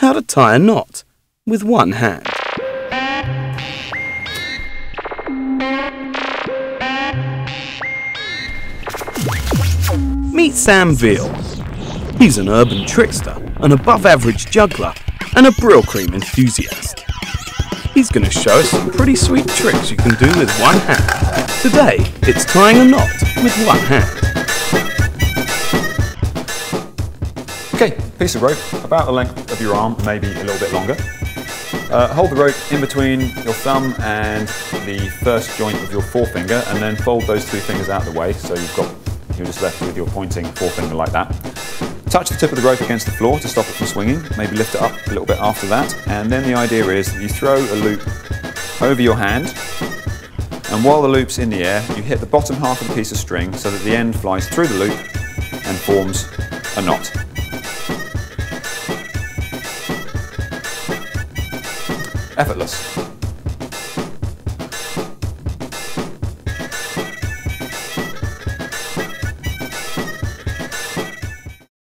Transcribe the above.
how to tie a knot with one hand. Meet Sam Veal. He's an urban trickster, an above-average juggler, and a Brylcreem enthusiast. He's going to show us some pretty sweet tricks you can do with one hand. Today, it's tying a knot with one hand. Okay, piece of rope, about the length of your arm, maybe a little bit longer. Hold the rope in between your thumb and the first joint of your forefinger, and then fold those two fingers out of the way so you're just left with your pointing forefinger like that. Touch the tip of the rope against the floor to stop it from swinging, maybe lift it up a little bit after that, and then the idea is that you throw a loop over your hand, and while the loop's in the air, you hit the bottom half of the piece of string so that the end flies through the loop and forms a knot. Effortless.